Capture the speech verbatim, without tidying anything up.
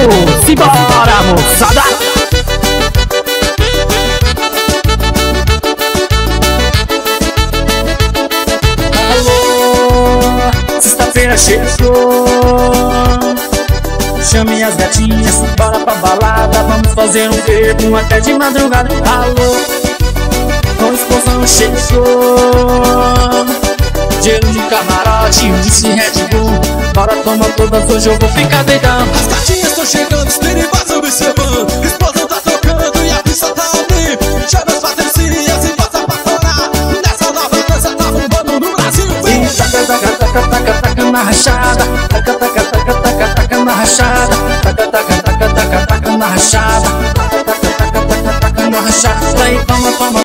Simbora, moçada! Alô, sexta-feira chegou. Chame as gatinhas, bora pra balada. Vamos fazer um bebo até de madrugada. Alô, com explosão chegou. Gelo de camarote, disse Red Bull. Bora tomar todas, hoje eu vou ficar doidão. As gatinhas estão chegando, espirituais observando. Explosão tá tocando e a pista tá ali. Chama as patricinhas e bota pra fora. Nessa nova dança tá bombando no Brasil. E taca, taca, taca, taca, taca na rachada. Taca, taca, taca, taca, taca na rachada. Taca, taca, taca, taca, taca na rachada. Taca, taca, taca, taca, taca na rachada. Daí toma, toma.